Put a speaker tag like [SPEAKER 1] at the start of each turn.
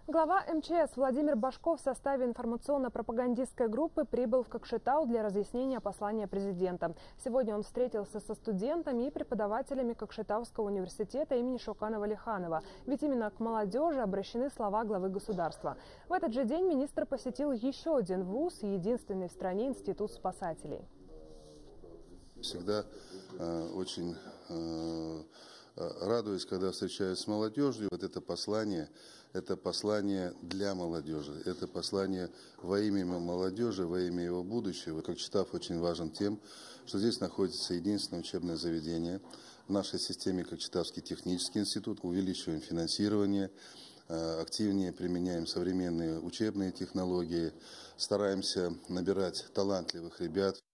[SPEAKER 1] Глава МЧС Владимир Божков в составе информационно-пропагандистской группы прибыл в Кокшетау для разъяснения послания президента. Сегодня он встретился со студентами и преподавателями Кокшетауского университета имени Шаукана-Валиханова. Ведь именно к молодежи обращены слова главы государства. В этот же день министр посетил еще один вуз и единственный в стране институт спасателей.
[SPEAKER 2] Всегда очень радуюсь, когда встречаюсь с молодежью. Вот это послание для молодежи. Это послание во имя молодежи, во имя его будущего. Кокшетау очень важен тем, что здесь находится единственное учебное заведение в нашей системе Кокшетауский технический институт. Увеличиваем финансирование, активнее применяем современные учебные технологии, стараемся набирать талантливых ребят.